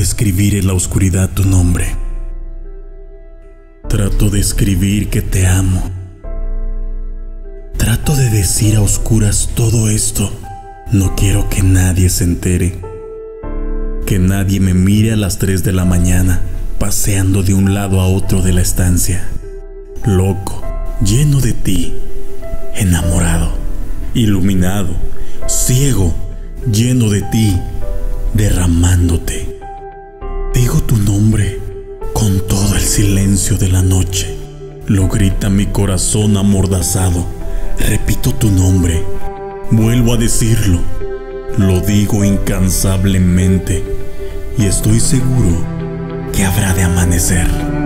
de escribir en la oscuridad tu nombre. Trato de escribir que te amo. Trato de decir a oscuras todo esto. No quiero que nadie se entere. Que nadie me mire a las 3 de la mañana, paseando de un lado a otro de la estancia. Loco, lleno de ti, enamorado, iluminado, ciego, lleno de ti, derramándote. Digo tu nombre con todo el silencio de la noche. Lo grita mi corazón amordazado. Repito tu nombre, vuelvo a decirlo. Lo digo incansablemente y estoy seguro que habrá de amanecer.